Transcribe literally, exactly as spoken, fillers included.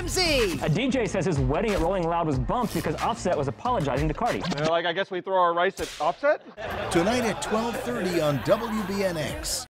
Ramsey. A D J says his wedding at Rolling Loud was bumped because Offset was apologizing to Cardi. They're like, I guess we throw our rice at Offset? Tonight at twelve thirty on W B N X.